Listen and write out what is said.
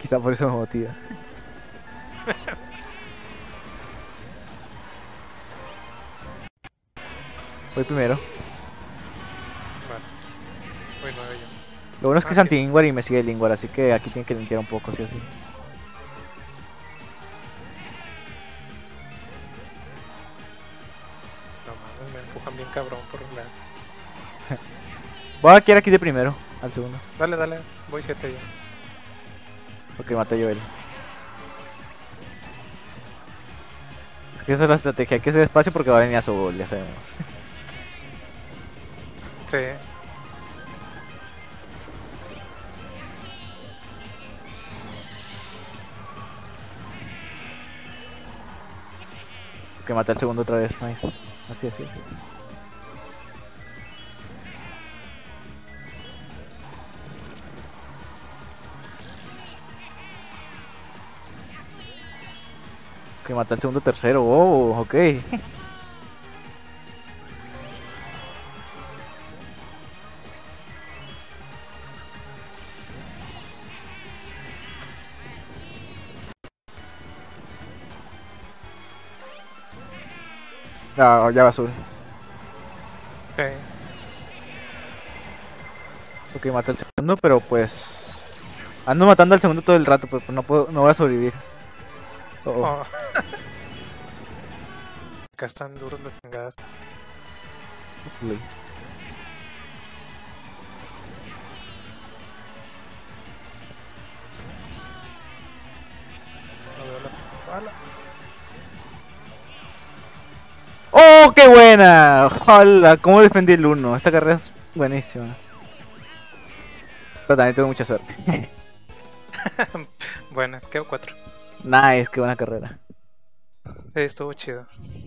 Quizá por eso me motiva. Voy primero. Vale. Voy 9 yo. Lo bueno es que es Sí. anti-Ingwar y me sigue el Ingwar, así que aquí tiene que limpiar un poco, sí o sí. No mames, me empujan bien cabrón por la... Voy a quedar aquí de primero, al segundo. Dale, dale. Voy 7 yo. Ok, maté yo él. Es que esa es la estrategia, hay que hacer espacio porque va a venir a su gol, ya sabemos. Sí. Ok, maté al segundo otra vez, nice. Así, así, así. Ok, maté al segundo tercero, oh, ok. Ah, ya va azul. Sí. Ok, maté al segundo, pero pues... Ando matando al segundo todo el rato, pero pues no puedo, no voy a sobrevivir. Oh, oh. Oh. Acá están duros las chingadas. Uy. No veo la bala. ¡Oh, qué buena! ¡Hola! ¿Cómo defendí el 1? Esta carrera es buenísima. Pero también tuve mucha suerte. Bueno, quedo 4. Nice, qué buena carrera. Estuvo chido.